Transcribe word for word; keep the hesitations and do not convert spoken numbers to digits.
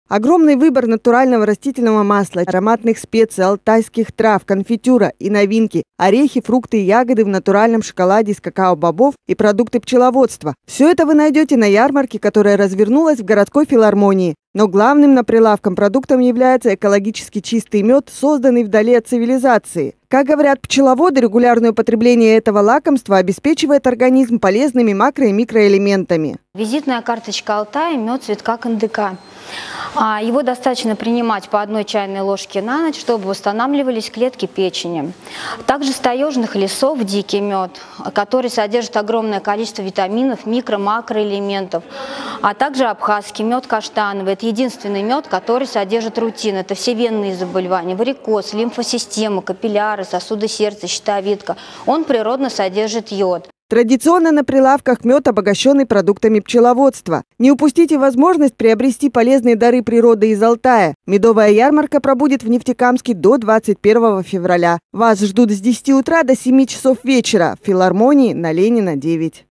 Огромный выбор натурального растительного масла, ароматных специй, алтайских трав, конфитюра и новинки, орехи, фрукты и ягоды в натуральном шоколаде из какао-бобов и продукты пчеловодства. Все это вы найдете на ярмарке, которая развернулась в городской филармонии. Но главным на прилавком продуктом является экологически чистый мед, созданный вдали от цивилизации. Как говорят пчеловоды, регулярное употребление этого лакомства обеспечивает организм полезными макро- и микроэлементами. Визитная карточка Алтая – мед цветка кандыка. Его достаточно принимать по одной чайной ложке на ночь, чтобы восстанавливались клетки печени. Также с таежных лесов дикий мед, который содержит огромное количество витаминов, микро- макроэлементов. А также абхазский мед каштановый. Это единственный мед, который содержит рутин. Это все венные заболевания, варикоз, лимфосистема, капилляры, сосуды сердца, щитовидка. Он природно содержит йод. Традиционно на прилавках мед, обогащенный продуктами пчеловодства. Не упустите возможность приобрести полезные дары природы из Алтая. Медовая ярмарка пробудет в Нефтекамске до двадцать первого февраля. Вас ждут с десяти утра до семи часов вечера в филармонии на Ленина, девять.